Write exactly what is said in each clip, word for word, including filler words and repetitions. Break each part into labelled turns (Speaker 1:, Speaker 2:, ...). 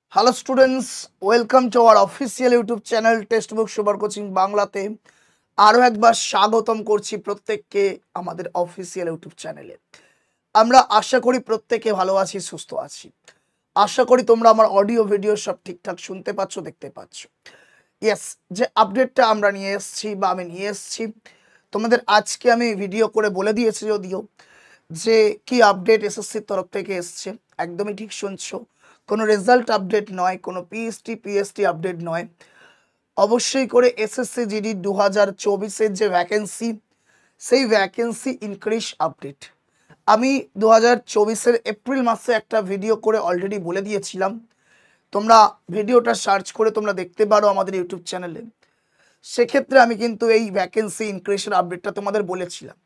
Speaker 1: Hello students, welcome to our official YouTube channel textbook super coaching বাংলাতে। আরও একবার স্বাগতম করছি প্রত্যেককে আমাদের অফিসিয়াল ইউটিউব চ্যানেলে। আমরা আশা করি প্রত্যেকে ভালো আছি, সুস্থ আছি। আশা করি তোমরা আমার অডিও ভিডিও সব ঠিকঠাক শুনতে পাচ্ছ, দেখতে পাচ্ছ। ইয়েস, যে আপডেটটা আমরা নিয়ে এসেছি বা আমি নিয়ে এসেছি তোমাদের আজকে আমি ভিডিও করে বলে দিয়েছি যদিও যে কি আপডেট এসএসসির তরফ থেকে এসছে। একদমই ঠিক শুনছো, কোনো রেজাল্ট আপডেট নয়, কোনো পিএসটি পিএসটি আপডেট নয়। অবশ্যই করে এসএসসি জিডি দু হাজার চব্বিশের যে ভ্যাকেন্সি, সেই ভ্যাকেন্সি ইনক্রিজ আপডেট আমি দু হাজার চব্বিশের এপ্রিল মাসে একটা ভিডিও করে অলরেডি বলে দিয়েছিলাম। তোমরা ভিডিওটা সার্চ করে তোমরা দেখতে পারো আমাদের ইউটিউব চ্যানেলে। সেক্ষেত্রে আমি কিন্তু এই ভ্যাকেন্সি ইনক্রিজের আপডেটটা তোমাদের বলেছিলাম,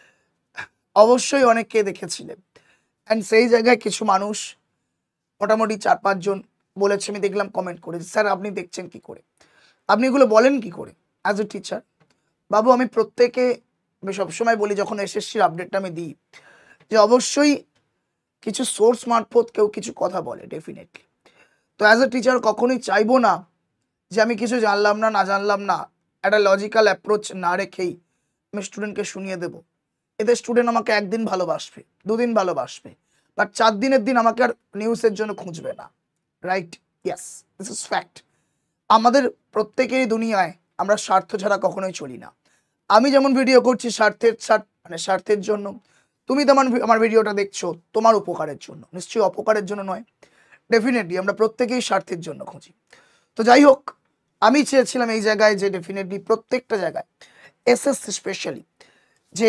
Speaker 1: অবশ্যই অনেকে দেখেছিলেন। অ্যান্ড সেই জায়গায় কিছু মানুষ মোটামুটি চার পাঁচজন বলেছে, আমি দেখলাম কমেন্ট করে, স্যার আপনি দেখছেন কি করে, আপনি এগুলো বলেন কি করে অ্যাজ এ টিচার। বাবু, আমি প্রত্যেকে আমি সবসময় বলি যখন এসএসসির আপডেটটা আমি দিই যে অবশ্যই কিছু সোর্স মারফত কেউ কিছু কথা বলে ডেফিনেটলি। তো অ্যাজ এ টিচার কখনোই চাইবো না যে আমি কিছু জানলাম না না জানলাম না একটা লজিক্যাল অ্যাপ্রোচ না রেখেই আমি স্টুডেন্টকে শুনিয়ে দেবো। এতে স্টুডেন্ট আমাকে একদিন ভালোবাসবে, দুদিন ভালোবাসবে, বাট চার দিনের দিন আমাকে আর নিউজের জন্য খুঁজবে না। Right? Yes, this is fact. আমাদের প্রত্যেকেরই দুনিয়ায় আমরা স্বার্থ ছাড়া কখনোই চলি না। আমি যেমন ভিডিও করছি স্বার্থের স্বার্থ মানে স্বার্থের জন্য, তুমি তেমন আমার ভিডিওটা দেখছো তোমার উপকারের জন্য, নিশ্চয়ই অপকারের জন্য নয়। ডেফিনেটলি আমরা প্রত্যেকেই স্বার্থের জন্য খুঁজি। তো যাই হোক, আমি চেয়েছিলাম এই জায়গায় যে ডেফিনেটলি প্রত্যেকটা জায়গায় এসএসসি স্পেশালি যে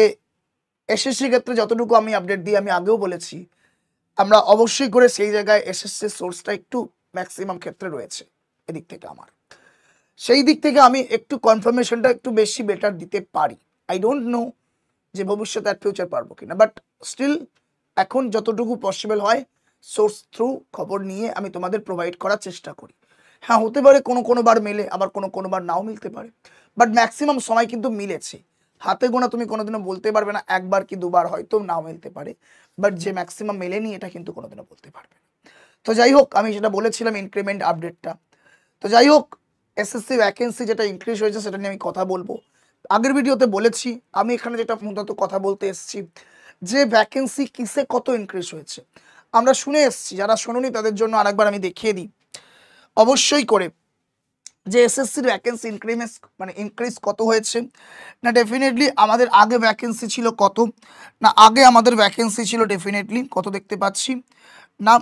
Speaker 1: এসএসসি ক্ষেত্রে যতটুকু আমি আপডেট দিই, আমি আগেও বলেছি আমরা অবশ্যই করে সেই জায়গায় এসএসসি সোর্সটা একটু ম্যাক্সিমাম ক্ষেত্রে রয়েছে এদিক থেকে আমার, সেই দিক থেকে আমি একটু কনফার্মেশনটা একটু বেশি বেটার দিতে পারি। আই ডোন্ট নো যে ভবিষ্যতে আর ফিউচার পারবো কিনা, বাট স্টিল এখন যতটুকু পসিবল হয় সোর্স থ্রু খবর নিয়ে আমি তোমাদের প্রোভাইড করার চেষ্টা করি। হ্যাঁ, হতে পারে কোনো কোনো বার মেলে, আবার কোনো কোনো বার নাও মিলতে পারে, বাট ম্যাক্সিমাম সময় কিন্তু মিলেছে। হাতে গোনা তুমি কোনোদিনও বলতে পারবে না একবার কি দুবার হয়তো নাও মিলতে পারে, বাট যে ম্যাক্সিমাম মেলেনি এটা কিন্তু কোনোদিনও বলতে পারবে না। তো যাই হোক, আমি যেটা বলেছিলাম ইনক্রিমেন্ট আপডেটটা, তো যাই হোক এসএসসি ভ্যাকেন্সি যেটা ইনক্রিজ হয়েছে সেটা নিয়ে আমি কথা বলবো। আগের ভিডিওতে বলেছি, আমি এখানে যেটা মূলত কথা বলতে এসেছি যে ভ্যাকেন্সি কিসে কত ইনক্রিজ হয়েছে আমরা শুনে এসেছি, যারা শোনোনি তাদের জন্য আরেকবার আমি দেখিয়ে দিই। অবশ্যই করে যে এসএসসির ভ্যাকেন্সি ইনক্রিমেন্স মানে ইনক্রিজ কত হয়েছে না, ডেফিনেটলি আমাদের আগে ভ্যাকেন্সি ছিল কত না, আগে আমাদের ভ্যাকেন্সি ছিল ডেফিনেটলি কত দেখতে পাচ্ছি না,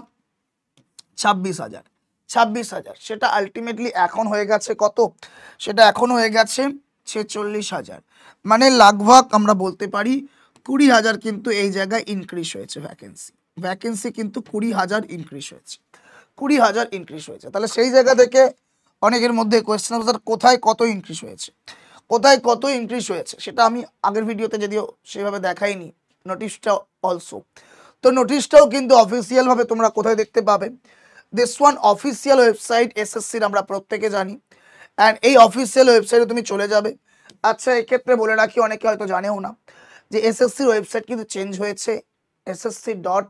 Speaker 1: ছাব্বিশ হাজার ছাব্বিশ হাজার সেটা আলটিমেটলি এখন হয়ে গেছে কত, সেটা এখন হয়ে গেছে ছেচল্লিশ হাজার। মানে লাগভাগ আমরা বলতে পারি কুড়ি হাজার কিন্তু এই জায়গায় ইনক্রিজ হয়েছে ভ্যাকেন্সি। ভ্যাকেন্সি কিন্তু কুড়ি হাজার ইনক্রিজ হয়েছে, কুড়ি হাজার ইনক্রিজ হয়েছে। তাহলে সেই জায়গা থেকে অনেকের মধ্যে কোয়েশ্চেন হবে, স্যার কোথায় কত ইনক্রিজ হয়েছে, কোথায় কত ইনক্রিজ হয়েছে সেটা আমি আগের ভিডিওতে যদিও সেভাবে দেখাইনি, নোটিশটা অলসো। তো নোটিশটাও কিন্তু অফিসিয়ালভাবে তোমরা কোথায় দেখতে পাবে, দিস ওয়ান অফিসিয়াল ওয়েবসাইট এসএসসির আমরা প্রত্যেকে জানি, অ্যান্ড এই অফিসিয়াল ওয়েবসাইটে তুমি চলে যাবে। আচ্ছা, এক্ষেত্রে বলে রাখি, অনেকে হয়তো জানেও না যে এসএসসির ওয়েবসাইট কিন্তু চেঞ্জ হয়েছে, SSC dot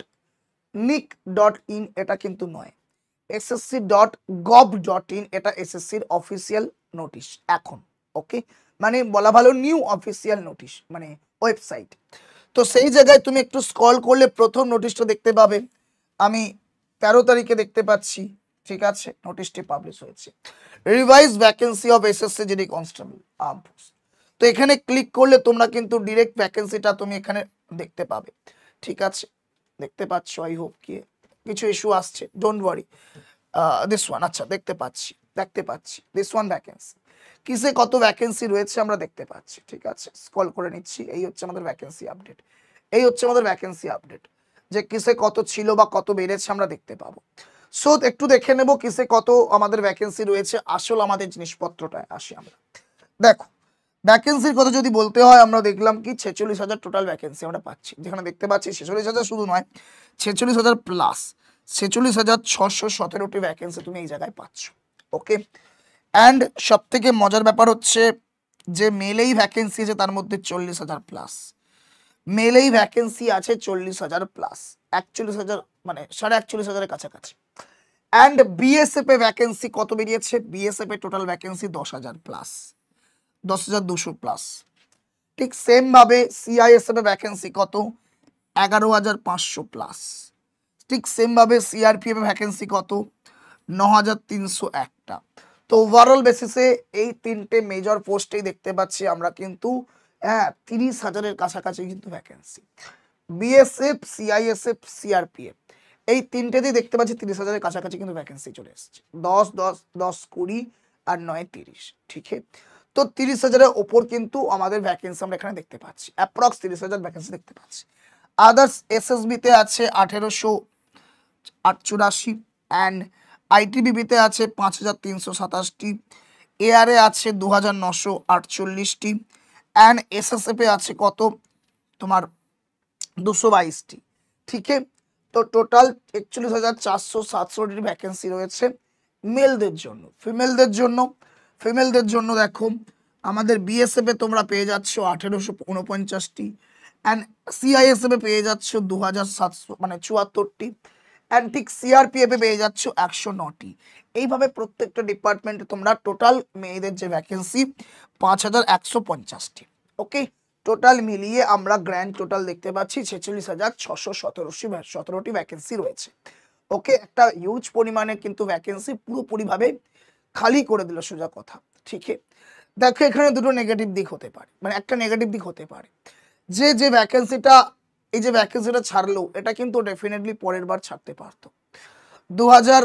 Speaker 1: nic dot in এটা কিন্তু নয়, SSC dot gov dot in এটা এসএসসির অফিসিয়াল নোটিশ এখন। ওকে, মানে বলা ভালো নিউ অফিসিয়াল নোটিশ মানে ওয়েবসাইট। তো সেই জায়গায় তুমি একটু স্ক্রল করলে প্রথম নোটিশটা দেখতে পাবে, আমি তেরো তারিখে দেখতে পাচ্ছি, ঠিক আছে, নোটিশটি পাবলিশ হয়েছে, revise vacancy of SSC GD constable armed force. তো এখানে ক্লিক করলে তোমরা কিন্তু ডিরেক্ট ভ্যাকেন্সিটা তুমি এখানে দেখতে পাবে, ঠিক আছে, দেখতে পাচ্ছ। আই হোপ কি কিছু ইস্যু আসছে, ডোন্ট ওয়ারি। দিস ওয়ান, আচ্ছা দেখতে পাচ্ছি দেখতে পাচ্ছি দিস ওয়ান ভ্যাকেন্সি, কিসে কত ভ্যাকেন্সি রয়েছে আমরা দেখতে পাচ্ছি, ঠিক আছে, স্ক্রল করে নিচ্ছি। এই হচ্ছে আমাদের ভ্যাকেন্সি আপডেট, এই হচ্ছে আমাদের ভ্যাকেন্সি আপডেট, যে কিসে কত ছিল বা কত বেড়েছে আমরা দেখতে পাবো। সো একটু দেখে নেব কিসে কত আমাদের ভ্যাকেন্সি রয়েছে, আসল আমাদের জিনিসপত্রটায় আসি আমরা। দেখো, ভ্যাকেন্সির কথা যদি বলতে হয়, আমরা দেখলাম কি ছেচল্লিশ হাজার টোটাল ভ্যাকেন্সি আমরা পাচ্ছি, যেখানে দেখতে পাচ্ছি ছেচল্লিশ হাজার শুধু নয়, ছেচল্লিশ হাজার প্লাস ছেচল্লিশ হাজার ছশো সতেরোটি ভ্যাকেন্সি তুমি এই জায়গায় পাচ্ছ। ওকে, অ্যান্ড সব থেকে মজার ব্যাপার হচ্ছে যে মেলেই ভ্যাকেন্সি আছে তার মধ্যে চল্লিশ হাজার প্লাস, মেলেই ভ্যাকেন্সি আছে চল্লিশ হাজার প্লাস, একচল্লিশ হাজার মানে সাড়ে একচল্লিশ হাজারের কাছাকাছি। অ্যান্ড বিএসএফ এ ভ্যাকেন্সি কত বেরিয়েছে? বিএসএফ এ টোটাল ভ্যাকেন্সি দশ হাজার প্লাস, দশ হাজার দুশো প্লাস। ঠিক সেম ভাবে সিআইএসএফ এ ভ্যাকেন্সি কত? এগারো হাজার পাঁচশো প্লাস। ঠিক সেম ভাবে সিআরপিএফ এ ভ্যাকেন্সি কত? ন হাজার তিনশো একটা। তো ওভারঅল বেসিসে এই তিনটে মেজর পোস্টেই দেখতে পাচ্ছি আমরা কিন্তু হ্যাঁ তিরিশ হাজারের কাছাকাছি কিন্তু ভ্যাকেন্সি। বিএসএফ, সিআইএসএফ, সিআরপিএফ এই তিনটেতেই দেখতে পাচ্ছি তিরিশ হাজারের কাছাকাছি কিন্তু ভ্যাকেন্সি চলে এসেছে। দশ দশ দশ কুড়ি আর নয় তিরিশ, ঠিক আছে। তো তিরিশ হাজারের ওপর কিন্তু আমাদের ভ্যাকেন্সি আমরা এখানে দেখতে পাচ্ছি, অ্যাপ্রক্স তিরিশ হাজার ভ্যাকেন্সি দেখতে পাচ্ছি। আদার্স এসএসবিতে আছে আঠেরোশো আটচুরাশি, অ্যান্ড আইটিবিবিতে আছে পাঁচ হাজার তিনশো সাতাশটি, এআরএ আছে দু হাজার নশো আটচল্লিশটি, অ্যান্ড এসএসএফে আছে কত তোমার দুশো বাইশটি, ঠিক আছে। তো টোটাল একচল্লিশ হাজার চারশো সাতষট্টি ভ্যাকেন্সি রয়েছে মেলদের জন্য। ফিমেলদের জন্য ফিমেলদের জন্য দেখো আমাদের বিএসএফ এ তোমরা পেয়ে যাচ্ছ আঠেরোশো উনপঞ্চাশটি, অ্যান্ড সিআইএসএফ এ পেয়ে যাচ্ছ দু হাজার সাতশো মানে চুয়াত্তরটি, অ্যান্ড ঠিক সিআরপিএফ এ পেয়ে যাচ্ছ একশো নটি। এইভাবে প্রত্যেকটা ডিপার্টমেন্টে তোমরা টোটাল মেয়েদের যে ভ্যাকেন্সি পাঁচ হাজার একশো পঞ্চাশটি। ওকে, টোটাল মিলিয়ে আমরা গ্র্যান্ড টোটাল দেখতে পাচ্ছি ছেচল্লিশ হাজার ছশো সতেরোশি সতেরোটি ভ্যাকেন্সি রয়েছে। ওকে, একটা হিউজ পরিমাণে কিন্তু ভ্যাকেন্সি পুরোপুরিভাবে খালি করে দিল সোজা কথা, ঠিক আছে। দেখো এখানে দুটো নেগেটিভ দিক হতে পারে, মানে একটা নেগেটিভ দিক হতে পারে যে যে ভ্যাকেন্সিটা এই যে ভ্যাকেন্সিটা ছাড়লো এটা কিন্তু ডেফিনেটলি পরের বার ছাড়তে পারতো। দু হাজার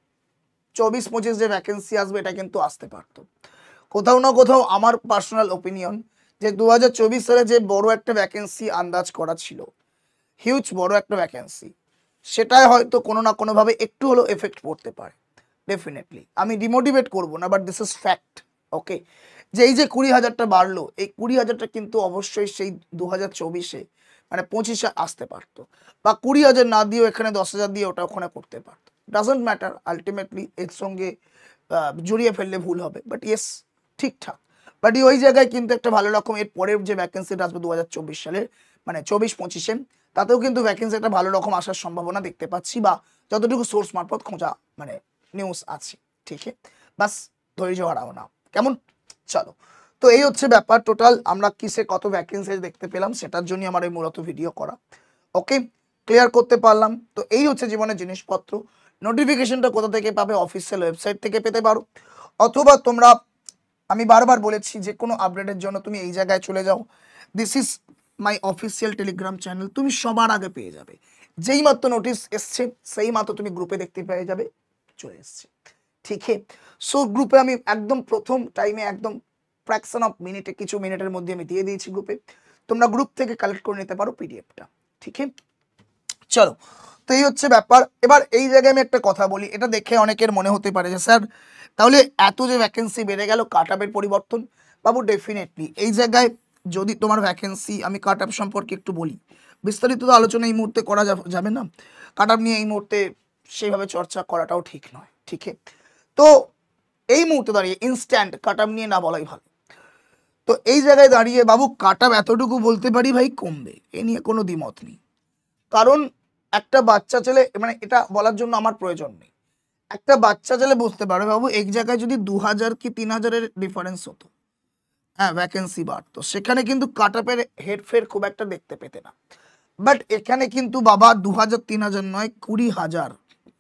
Speaker 1: চব্বিশ পঁচিশ যে ভ্যাকেন্সি আসবে এটা কিন্তু আসতে পারতো। কোথাও না কোথাও আমার পার্সোনাল ওপিনিয়ন যে দু হাজার চব্বিশ সালে যে বড় একটা ভ্যাকেন্সি আন্দাজ করা ছিল, হিউজ বড় একটা ভ্যাকেন্সি, সেটাই হয়তো কোনো না কোনোভাবে একটু হলেও এফেক্ট পড়তে পারে। ডেফিনেটলি আমি ডিমোটিভেট করবো না, but this is fact. Okay, যে এই যে কুড়ি হাজারটা বাড়লো, এই কুড়ি হাজারটা কিন্তু অবশ্যই সেই দু হাজার চব্বিশে মানে পঁচিশে আসতে পারতো, বা কুড়ি হাজার না দিয়েও এখানে দশ হাজার দিয়ে ওটা ওখানে করতে পারতো। ডাজন্ট ম্যাটার, আলটিমেটলি এর সঙ্গে জড়িয়ে ফেললে ভুল হবে, বাট ইয়েস ঠিকঠাক। বাট ওই জায়গায় কিন্তু একটা ভালো রকম এর পরের যে ভ্যাকেন্সিটা আসবে দু হাজার চব্বিশ সালের মানে চব্বিশ পঁচিশে, তাতেও কিন্তু ভ্যাকেন্সি একটা ভালো রকম আসার সম্ভাবনা দেখতে পাচ্ছি, বা যতটুকু সোর্স মারফত খোঁজা মানে নিউজ আছে, ঠিক আছে। বাস ধৈর্য হারাও না, কেমন? চলো, তো এই হচ্ছে ব্যাপার। টোটাল আমরা কিসে কত ভ্যাকেন্সি দেখতে পেলাম সেটার জন্য আমার এই মূলত ভিডিও করা। ওকে, ক্লিয়ার করতে পারলাম। তো এই হচ্ছে জীবনের জিনিসপত্র। নোটিফিকেশনটা কোথা থেকে পাবে? অফিসিয়াল ওয়েবসাইট থেকে পেতে পারো, অথবা তোমরা আমি বারবার বলেছি যে কোনো আপডেটের জন্য তুমি এই জায়গায় চলে যাও, this is my official Telegram channel, তুমি সবার আগে পেয়ে যাবে। যেই মাত্র নোটিশ এসছে সেই মাত্র তুমি গ্রুপে দেখতে পেয়ে যাবে চলে এসছে, ঠিক আছে। সো গ্রুপে আমি একদম প্রথম টাইমে একদম ফ্র্যাকশন অফ মিনিটে কিছু মিনিটের মধ্যে আমি দিয়ে দিয়েছি গ্রুপে, তোমরা গ্রুপ থেকে কালেক্ট করে নিতে পারো পিডিএফটা, ঠিক আছে। চলো, তো এই হচ্ছে ব্যাপার। এবার এই জায়গায় আমি একটা কথা বলি, এটা দেখে অনেকের মনে হতে পারে যে স্যার তাহলে এত যে ভ্যাকেন্সি বেড়ে গেল কাট আপের পরিবর্তন। বাবু ডেফিনেটলি এই জায়গায় যদি তোমার ভ্যাকেন্সি, আমি কাট আপ সম্পর্কে একটু বলি, বিস্তারিত তো আলোচনা এই মুহূর্তে করা যাবে না, কাট আপ নিয়ে এই মুহূর্তে সেইভাবে চর্চা করাটাও ঠিক নয়, ঠিক আছে। তো এই মুহূর্তে দাঁড়িয়ে ইনস্ট্যান্ট কাট আপ নিয়ে না বলাই ভালো। তো এই জায়গায় দাঁড়িয়ে বাবু কাট আপ এতটুকু বলতে পারি ভাই কমবে, এ নিয়ে কোনো দ্বিমত নেই। কারণ একটা বাচ্চা ছেলে, মানে এটা বলার জন্য আমার প্রয়োজন নেই, একটা বাচ্চা ছেলে বুঝতে পারবে বাবু এক জায়গায় যদি দু হাজার কি তিন হাজারের ডিফারেন্স হতো, হ্যাঁ ভ্যাকেন্সি বাড়তো, সেখানে কিন্তু কাট আপের হেরফের খুব একটা দেখতে পেতে না। বাট এখানে কিন্তু বাবা দু হাজার তিন হাজার নয় কুড়ি হাজার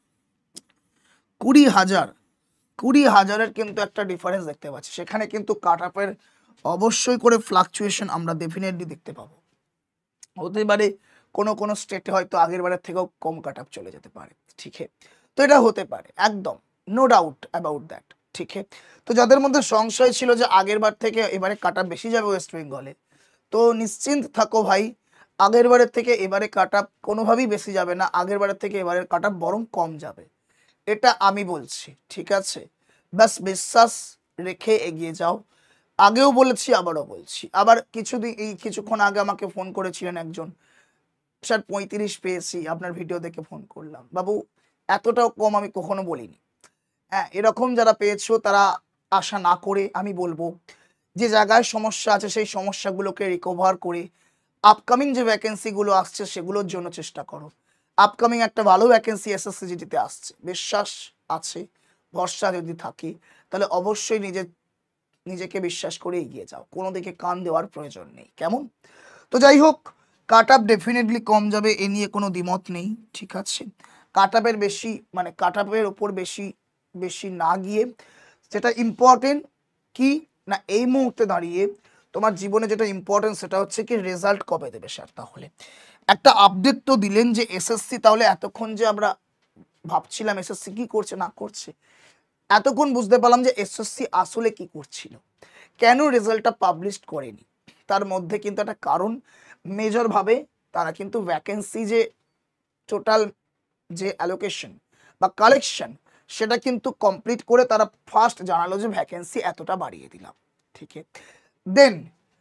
Speaker 1: কুড়ি হাজার কুড়ি হাজারের কিন্তু একটা ডিফারেন্স দেখতে পাচ্ছি। সেখানে কিন্তু কাট আপের অবশ্যই করে ফ্লাকচুয়েশন আমরা ডেফিনেটলি দেখতে পাবো। হতে পারে কোনো কোনো স্টেটে হয়তো আগের বারের থেকেও কম কাট আপ চলে যেতে পারে, ঠিক আছে। তো এটা হতে পারে, একদম নো ডাউট অ্যাবাউট দ্যাট, ঠিক আছে। তো যাদের মধ্যে সংশয় ছিল যে আগের বার থেকে এবারে কাট আপ বেশি যাবে ওয়েস্ট বেঙ্গলে, তো নিশ্চিন্ত থাকো ভাই, আগের বারের থেকে এবারে কাট আপ কোনোভাবেই বেশি যাবে না, আগের বারের থেকে এবারের কাট আপ বরং কম যাবে, এটা আমি বলছি, ঠিক আছে। বাস বিশ্বাস রেখে এগিয়ে যাও। আগেও বলেছি আবারও বলছি। আবার কিছুদিন এই কিছুক্ষণ আগে আমাকে ফোন করেছিলেন একজন, স্যার পঁয়ত্রিশ পেয়েছি, আপনার ভিডিও দেখে ফোন করলাম। বাবু এতটাও কম আমি কখনো বলিনি। হ্যাঁ, এরকম যারা পেয়েছো তারা আশা না করে আমি বলবো যে জায়গায় সমস্যা আছে সেই সমস্যাগুলোকে রিকভার করে আপকামিং যে ভ্যাকেন্সিগুলো আসছে সেগুলোর জন্য চেষ্টা করো। আপকামিং একটা ভালো ভ্যাকেন্সি এসএসসি জিডিতে আসছে, বিশ্বাস আছে, ভরসা যদি থাকে তাহলে অবশ্যই নিজের নিজেকে বিশ্বাস করে এগিয়ে যাও, কোনো দিকে কান দেওয়ার প্রয়োজন নেই, কেমন? তো যাই হোক, কাট আপ ডেফিনেটলি কম যাবে, এ নিয়ে কোনো দ্বিমত নেই, ঠিক আছে। কাট আপের বেশি মানে কাট আপের ওপর বেশি বেশি না গিয়ে যেটা ইম্পর্টেন্ট কি না, এই মুহূর্তে দাঁড়িয়ে তোমার জীবনে যেটা ইম্পর্টেন্ট সেটা হচ্ছে কি রেজাল্ট কবে দেবে স্যার। তাহলে একটা আপডেট তো দিলেন যে এসএসসি, তাহলে এতক্ষণ যে আমরা ভাবছিলাম এসএসসি কি করছে না করছে, এতক্ষণ বুঝতে পারলাম যে এসএসসি আসলে কি করছিল, কেন রেজাল্টটা পাবলিশ করেনি। তার মধ্যে কিন্তু একটা কারণ মেজর ভাবে তারা কিন্তু ভ্যাকেন্সি যে টোটাল যে অ্যালোকেশন বা কালেকশন সেটা কিন্তু কমপ্লিট করে তারা ফার্স্ট জানালো যে ভ্যাকেন্সি এতটা বাড়িয়ে দিলাম, ঠিক আছে। দেন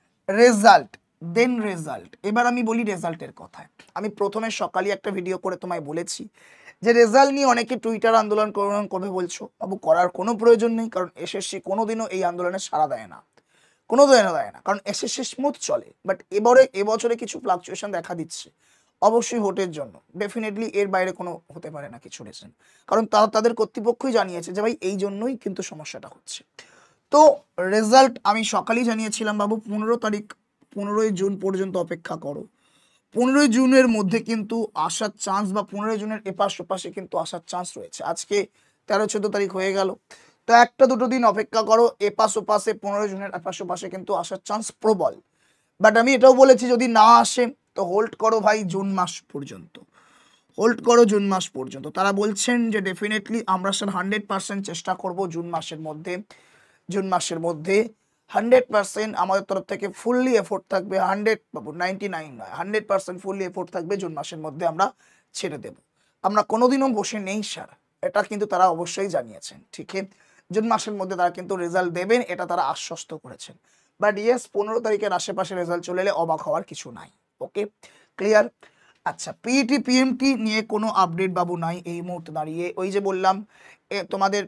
Speaker 1: রেজাল্ট দেন রেজাল্ট এবার আমি বলি রেজাল্টের কথা। আমি প্রথমে সকালে একটা ভিডিও করে তোমায় বলেছি যে রেজাল্ট নিয়ে অনেকে টুইটার আন্দোলন করবে বলছো, বাবু করার কোনো প্রয়োজন নেই, কারণ এসএসসি কোনোদিনও এই আন্দোলনে সাড়া দেয় না, কোনো দিনও দেয় না, কারণ এসএসসি স্মুথ চলে। বাট এবারে এবছরে কিছু ফ্লাকচুয়েশন দেখা দিচ্ছে, অবশ্যই ভোটের জন্য, ডেফিনেটলি এর বাইরে কোনো হতে পারে না কিছু রিজন, কারণ তারা তাদের কর্তৃপক্ষই জানিয়েছে যে ভাই এই জন্যই কিন্তু সমস্যাটা হচ্ছে। তো রেজাল্ট আমি সকালেই জানিয়েছিলাম বাবু পনেরো তারিখ পনেরোই জুন পর্যন্ত অপেক্ষা করো, পনেরোই জুনের মধ্যে কিন্তু আসার চান্স বা পনেরোই জুনের এপাশ ওপাশে কিন্তু আসার চান্স রয়েছে। আজকে তেরো চোদ্দ তারিখ হয়ে গেল, তো একটা দুটো দিন অপেক্ষা করো, এপাশ ওপাশে পনেরোই জুনের এপাশ ওপাশে কিন্তু আসার চান্স প্রবল। বাট আমি এটাও বলেছি যদি না আসে তো হোল্ড করো ভাই জুন মাস পর্যন্ত, হোল্ড করো জুন মাস পর্যন্ত। তারা বলছেন যে ডেফিনেটলি আমরা স্যার হান্ড্রেড পার্সেন্ট চেষ্টা করব জুন মাসের মধ্যে, জুন মাসের মধ্যে হান্ড্রেড পার্সেন্ট আমাদের তরফ থেকে ফুললি এফোর্ট থাকবে, হান্ড্রেড বাবু নাইনটি নাইন নয় হান্ড্রেড পার্সেন্ট ফুললি এফোর্ট থাকবে, জুন মাসের মধ্যে আমরা ছেড়ে দেব। আমরা কোনোদিনও বসে নেই স্যার, এটা কিন্তু তারা অবশ্যই জানিয়েছেন, ঠিক আছে। জুন মাসের মধ্যে তারা কিন্তু রেজাল্ট দেবেন, এটা তারা আশ্বস্ত করেছেন। বাট ইয়েস, পনেরো তারিখের আশেপাশে রেজাল্ট চলে এলে অবাক হওয়ার কিছু নাই, ওকে ক্লিয়ার। আচ্ছা, পিইটি পিএমটি নিয়ে কোনো আপডেট বাবু নাই এই মুহূর্তে দাঁড়িয়ে। ওই যে বললাম তোমাদের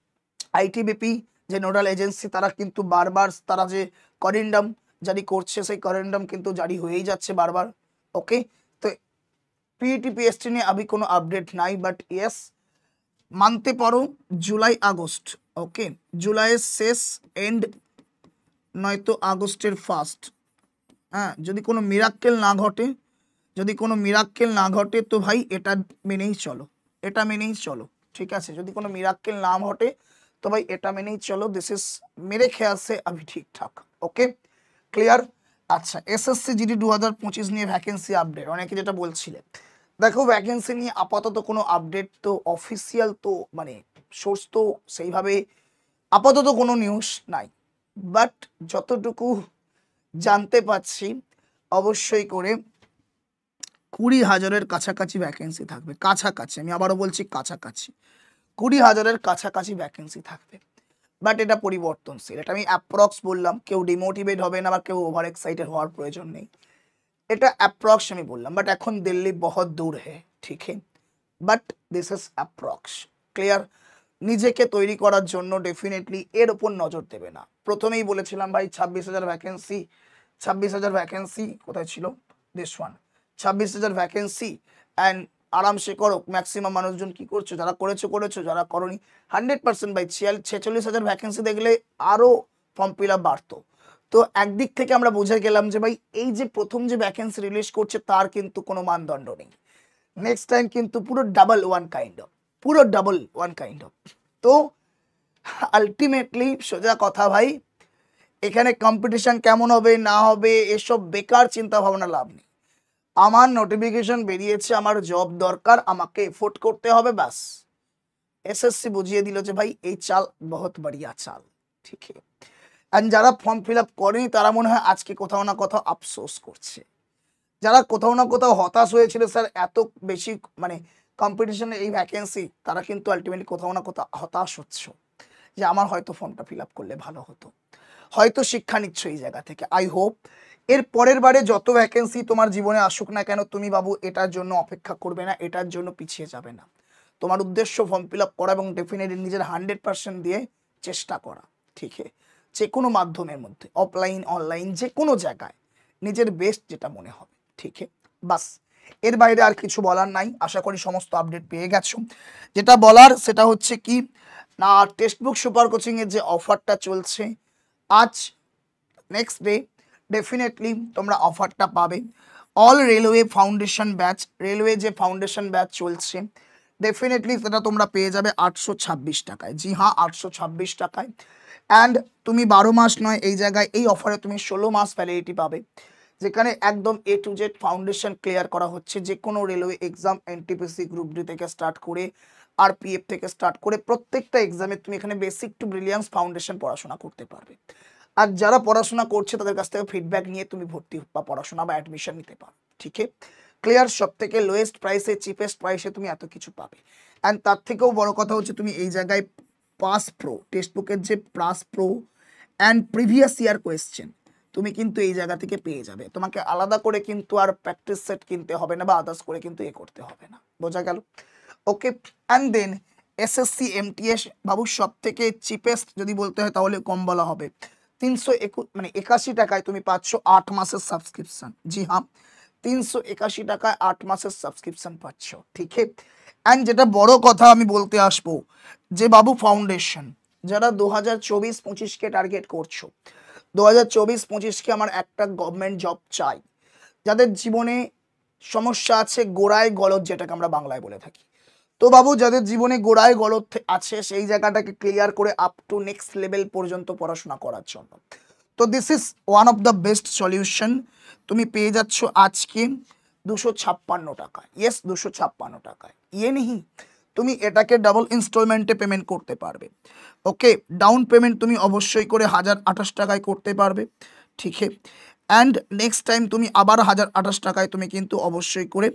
Speaker 1: আইটিবিপি যে নোডাল এজেন্সি তারা কিন্তু বারবার তারা যে করেন্ডাম জারি করছে, সেই করেন্ডাম কিন্তু জারি হয়েই যাচ্ছে বারবার, ওকে। তো পিইটি পিএসটি নিয়ে আবি কোনো আপডেট নাই, বাট ইয়েস মানতে পারো জুলাই আগস্ট, ওকে, জুলাইয়ের শেষ এন্ড নয়তো আগস্টের ফার্স্ট, হ্যাঁ যদি কোনো মিরাক্কেল না ঘটে, যদি কোনো মিরাক্কেল না ঘটে তো ভাই এটা মেনেই চলো, এটা মেনেই চলো, ঠিক আছে। যদি কোনো মিরাক্কেল না ঘটে তো ভাই এটা মেনেই চলো, দিস ইজ মেরে খেয়াল সে আভি ঠিকঠাক, ওকে ক্লিয়ার। আচ্ছা, এসএসসি জিডি দু হাজার পঁচিশ নিয়ে ভ্যাকেন্সি আপডেট অনেকে যেটা বলছিলেন, দেখো ভ্যাকেন্সি নিয়ে আপাতত কোনো আপডেট তো অফিসিয়াল তো মানে সোর্স তো সেইভাবে আপাতত কোনো নিউজ নাই, বাট যতটুকু জানতে পাচ্ছি অবশ্যই করে কুড়ি হাজারের কাছাকাছি ভ্যাকেন্সি থাকবে, কাছাকাছি, আমি আবারও বলছি কাছাকাছি কুড়ি হাজারের কাছাকাছি ভ্যাকেন্সি থাকবে। বাট এটা পরিবর্তনশীল, এটা আমি অ্যাপ্রক্স বললাম, কেউ ডিমোটিভেট হবে না বা কেউ ওভার এক্সাইটেড হওয়ার প্রয়োজন নেই, এটা অ্যাপ্রক্স আমি বললাম। বাট এখন দিল্লি বহুত দূর হ্যাঁ, ঠিক হ্যাঁ, but this is approx, clear. নিজেকে তৈরি করার জন্য ডেফিনেটলি এর ওপর নজর দেবে না। প্রথমেই বলেছিলাম ভাই ছাব্বিশ হাজার ভ্যাকেন্সি, ছাব্বিশ হাজার ভ্যাকেন্সি কোথায় ছিল, দিস ওয়ান, ছাব্বিশ হাজার ভ্যাকেন্সি অ্যান্ড আরামসে করো। ম্যাক্সিমাম মানুষজন কি করছো, যারা করেছো করেছো, যারা করনি হান্ড্রেড পার্সেন্ট ভাই ছিয়াল ছেচল্লিশ হাজার ভ্যাকেন্সি দেখলে আরও ফর্ম ফিল আপ বাড়তো। তো একদিক থেকে আমরা বুঝে গেলাম যে ভাই এই যে প্রথম যে ভ্যাকেন্সি রিলিজ করছে তার কিন্তু কোনো মানদণ্ড নেই, নেক্সট টাইম কিন্তু পুরো ডাবল ওয়ান কাইন্ড অফ, পুরো ডাবল ওয়ান কাইন্ড অফ। তো আলটিমেটলি সোজা কথা ভাই, এখানে কম্পিটিশন কেমন হবে না হবে এসব বেকার চিন্তা ভাবনা লাভ নেই। আমার নোটিফিকেশন বেরিয়েছে, আমার জব দরকার, আমাকে এফোর্ট করতে হবে, ব্যাস। এসএসসি বুঝিয়ে দিল যে ভাই এই চাল বহুত বড়িয়া চাল, ঠিক আছে। অ্যান্ড যারা ফর্ম ফিল আপ করেনি তারা মনে হয় আজকে কোথাও না কোথাও আফসোস করছে, যারা কোথাও না কোথাও হতাশ হয়েছিল স্যার এত বেশি মানে কম্পিটিশনে এই ভ্যাকেন্সি, তারা কিন্তু আলটিমেটলি কোথাও না কোথাও হতাশ হচ্ছে যে আমার হয়তো ফর্মটা ফিল আপ করলে ভালো হতো, হয়তো শিক্ষা নিচ্ছ এই জায়গা থেকে। আই হোপ এর পরের বারে যত ভ্যাকেন্সি তোমার জীবনে আসুক না কেন তুমি বাবু এটার জন্য অপেক্ষা করবে না, এটার জন্য পিছিয়ে যাবে না। তোমার উদ্দেশ্য ফর্ম ফিল আপ করা এবং ডেফিনেটলি নিজের হান্ড্রেড পার্সেন্ট দিয়ে চেষ্টা করা, ঠিক আছে। যে কোনো মাধ্যমের মধ্যে অফলাইন অনলাইন যে কোনো জায়গায় নিজের বেস্ট যেটা মনে হবে, ঠিক আছে, বাস এর বাইরে আর কিছু বলার নাই, আশা করি সমস্ত আপডেট পেয়ে গেছো। যেটা বলার সেটা হচ্ছে কি না, টেক্সট বুক সুপার কোচিং এর যে অফারটা চলছে আজ নেক্সট ডে ডেফিনেটলি তোমরা অফারটা পাবে। All railway foundation batch, railway যে ফাউন্ডেশন ব্যাচ চলছে ডেফিনেটলি সেটা তোমরা পেয়ে যাবে আটশো ছাব্বিশ টাকায়। জি হ্যাঁ, আটশো ছাব্বিশ টাকায়। অ্যান্ড তুমি বারো মাস নয়, এই জায়গায় এই অফারে তুমি ষোলো মাস ভ্যালিডিটি পাবে, যেখানে একদম A to Z foundation clear করা হচ্ছে। যে কোনো railway exam, NTPC group D থেকে স্টার্ট করে আর পিএফ থেকে স্টার্ট করে প্রত্যেকটা এক্সামে তুমি এখানে বেসিক টু ব্রিলিয়ান্স ফাউন্ডেশন পড়াশোনা করতে পারবে। আর যারা পড়াশোনা করছে তাদের কাছ থেকে ফিডব্যাক নিয়ে তুমি ভর্তি বা পড়াশোনা বা অ্যাডমিশন নিতে পারো। ঠিক আছে, ক্লিয়ার, সব থেকে লোয়েস্ট প্রাইসে, চিপেস্ট প্রাইসে তুমি এত কিছু পাবে। অ্যান্ড তার থেকেও বড় কথা হচ্ছে তুমি এই জায়গায় পাস প্রো টেক্সট বুকের যে pass pro and previous year question তুমি কিন্তু এই জায়গা থেকে পেয়ে যাবে। তোমাকে আলাদা করে কিন্তু আর প্র্যাকটিস সেট কিনতে হবে না বা আদার্স করে কিন্তু এ করতে হবে না। বোঝা গেল? Okay. And then SSC MTS বাবু সব থেকে চিপেস্ট যদি বলতে হয় তাহলে কম বলা হবে, তিনশো একু মানে একাশি টাকায় তুমি পাচ্ছ আট মাসের সাবস্ক্রিপশন। জি হ্যাঁ, তিনশো একাশি টাকায় আট মাসের সাবস্ক্রিপশন পাচ্ছ। ঠিক আছে। অ্যান্ড যেটা বড় কথা আমি বলতে আসবো যে বাবু ফাউন্ডেশন যারা দু হাজার চব্বিশ পঁচিশকে টার্গেট করছো, দু হাজার চব্বিশ পঁচিশকে আমার একটা গভর্নমেন্ট জব চাই, যাদের জীবনে সমস্যা আছে গোড়ায় গলদ, যেটাকে আমরা বাংলায় বলে থাকি, তো বাবু যাদের জীবনে গোড়ায় গলদ আছে সেই জায়গাটাকে ক্লিয়ার করে আপ টু নেক্সট লেভেল পর্যন্ত পড়াশোনা করার জন্য, তো this is one of the best solution. তুমি পেয়ে যাচ্ছ আজকে দুশো ছাপ্পান্ন টাকায়। ইয়েস, দুশো ছাপ্পান্ন টাকায়। ইয়ে নেই, তুমি এটাকে ডাবল ইনস্টলমেন্টে পেমেন্ট করতে পারবে। ওকে, ডাউন পেমেন্ট তুমি অবশ্যই করে হাজার আঠাশ টাকায় করতে পারবে। ঠিক আছে। অ্যান্ড নেক্সট টাইম তুমি আবার হাজার আঠাশ টাকায় তুমি কিন্তু অবশ্যই করে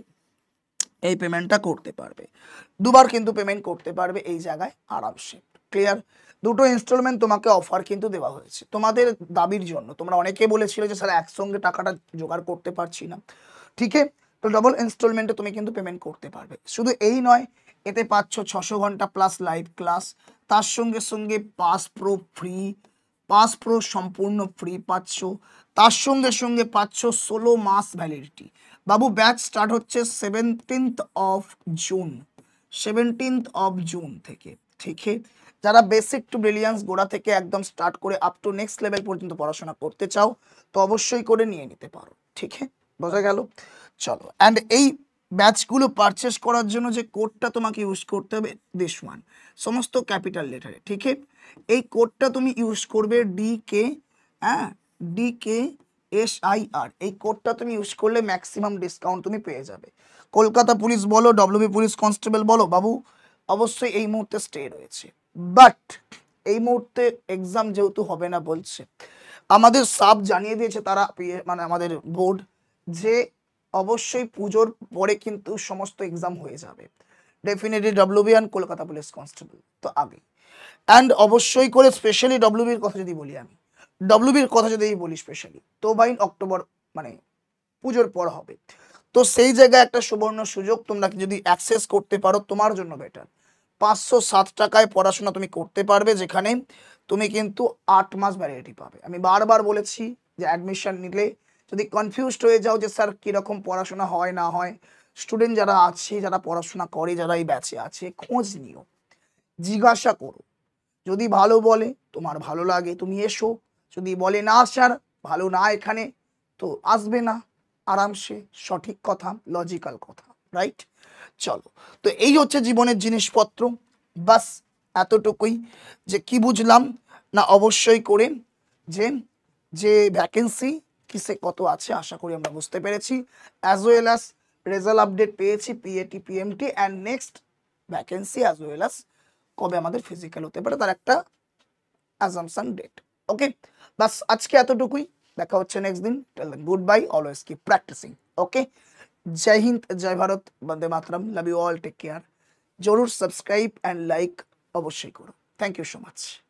Speaker 1: এই পেমেন্টটা করতে পারবে। দুবার কিন্তু পেমেন্ট করতে পারবে এই জায়গায় আরামসে। ক্লিয়ার? দুটো ইনস্টলমেন্ট তোমাকে অফার কিন্তু দেওয়া হয়েছে তোমাদের দাবির জন্য। তোমরা অনেকে বলেছিলে যে স্যার একসঙ্গে টাকাটা জোগাড় করতে পারছি না। ঠিক আছে, তো ডাবল ইনস্টলমেন্টে তুমি কিন্তু পেমেন্ট করতে পারবে। শুধু এই নয়, এতে পাচ্ছ ছশো ঘন্টা প্লাস লাইভ ক্লাস, তার সঙ্গে সঙ্গে pass pro free, pass pro সম্পূর্ণ ফ্রি পাচ্ছ, তার সঙ্গে সঙ্গে পাচ্ছ ষোলো মাস ভ্যালিডিটি। বাবু ব্যাচ স্টার্ট হচ্ছে seventeenth of June, seventeenth of June থেকে। ঠিক আছে, যারা বেসিক টু ব্রিলিয়ান্স গোড়া থেকে একদম স্টার্ট করে আপ টু নেক্সট লেভেল পর্যন্ত পড়াশোনা করতে চাও তো অবশ্যই করে নিয়ে নিতে পারো। ঠিক আছে, বোঝা গেল? চলো, অ্যান্ড এই ব্যাচগুলো পারচেস করার জন্য যে কোডটা তোমাকে ইউজ করতে হবে, দিস ওয়ান, সমস্ত ক্যাপিটাল লেটারে। ঠিক আছে, এই কোডটা তুমি ইউজ করবে ডি কে, হ্যাঁ, D K S I R, এই কোডটা তুমি ইউজ করলে ম্যাক্সিমাম ডিসকাউন্ট তুমি পেয়ে যাবে। কলকাতা পুলিশ বলো, ডব্লিউবি পুলিশ কনস্টেবল বলো, বাবু অবশ্যই এই মুহূর্তে স্টে রয়েছে। বাট এই মুহূর্তে এক্সাম যেহেতু হবে না বলছে, আমাদের সাব জানিয়ে দিয়েছে তারা, মানে আমাদের বোর্ড, যে অবশ্যই পুজোর পরে কিন্তু সমস্ত এক্সাম হয়ে যাবে। Definitely WB and Kolkata police constable তো আগে। অ্যান্ড অবশ্যই করে স্পেশালি ডব্লিউবির কথা যদি বলি, আমি ডব্লিউবির কথা যদি বলি স্পেশালি, তো বাইন অক্টোবর মানে পুজোর পর হবে। তো সেই জায়গায় একটা সুবর্ণ সুযোগ, তোমরা যদি অ্যাক্সেস করতে পারো তোমার জন্য বেটার। পাঁচশো সাত টাকায় পড়াশোনা তুমি করতে পারবে, যেখানে তুমি কিন্তু আট মাস ভ্যালিডিটি পাবে। আমি বারবার বলেছি যে অ্যাডমিশন নিলে যদি কনফিউজড হয়ে যাও যে স্যার কীরকম পড়াশোনা হয় না হয়, স্টুডেন্ট যারা আছে, যারা পড়াশোনা করে, যারা এই ব্যাচে আছে, খোঁজ নিও, জিজ্ঞাসা করো। যদি ভালো বলে, তোমার ভালো লাগে, তুমি এসো। যদি বলে না স্যার ভালো না এখানে, তো আসবে না, আরামসে। সঠিক কথা, লজিক্যাল কথা, রাইট? চলো, তো এই হচ্ছে জীবনের জিনিসপত্র। বাস এতটুকুই। যে কি বুঝলাম না, অবশ্যই করে যে যে ভ্যাকেন্সি কিসে কত আছে আশা করি আমরা বুঝতে পেরেছি। As well as result update পেয়েছি PAT PMT and next vacancy as well as কবে আমাদের ফিজিক্যাল হতে পারে তার একটা অ্যাজাম্পশন ডেট। ওকে, বাস আজকে এতটুকুই। দেখা হচ্ছে নেক্সট দিন। Tell them good bye, always keep practicing. Okay, জয় হিন্দ, জয় ভারত, বন্দে মাতরম, love you all, take care. জরুর সাবস্ক্রাইব অ্যান্ড লাইক অবশ্যই করো। Thank you so much.